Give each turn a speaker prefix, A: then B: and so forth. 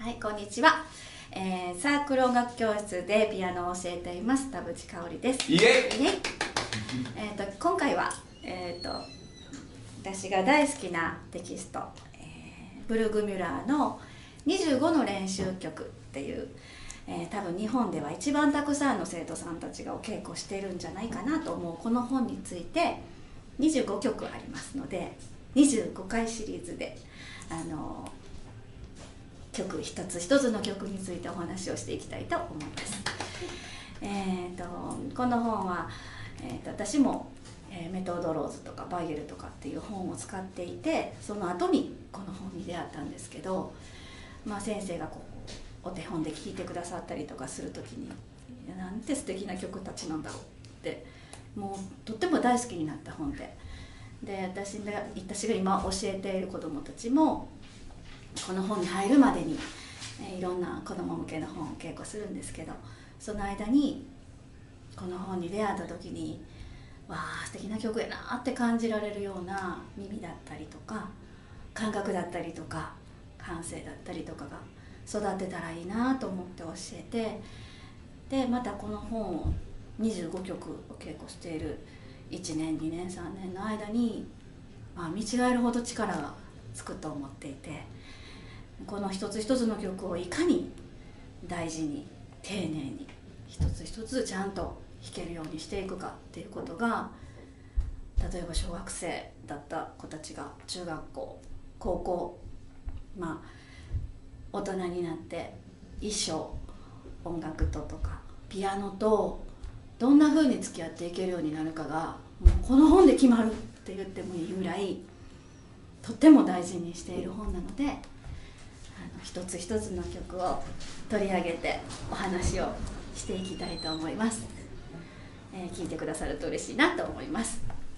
A: はい、こんにちは。サークル音楽教室でピアノを教えています田淵香織です。
B: イエイ。
A: 今回は、私が大好きなテキスト、ブルグミュラーの25の練習曲っていう、多分日本では一番たくさんの生徒さんたちがお稽古しているんじゃないかなと思うこの本について25曲ありますので、25回シリーズで曲一つ一つの曲についてお話をしていきたいと思います。この本は、私も、メトードローズとかバイエルとかっていう本を使っていて、その後にこの本に出会ったんですけど、先生がお手本で聴いてくださったりとかする時になんて素敵な曲たちなんだろうってもうとっても大好きになった本で、私が今教えている子どもたちもこの本に入るまでにいろんな子ども向けの本を稽古するんですけど、その間にこの本に出会った時にわあ素敵な曲やなって感じられるような耳だったりとか感覚だったりとか感性だったりとかが育てたらいいなと思って教えて、でまたこの本を25曲お稽古している1年2年3年の間に、見違えるほど力がつくと思っていて、この一つ一つの曲をいかに大事に丁寧に一つ一つちゃんと弾けるようにしていくかっていうことが、例えば小学生だった子たちが中学校高校、大人になって衣装音楽とかピアノとどんな風に付き合っていけるようになるかがもうこの本で決まるって言ってもいいぐらいとっても大事にしている本なので、一つ一つの曲を取り上げてお話をしていきたいと思います。聞いてくださると嬉しいなと思います。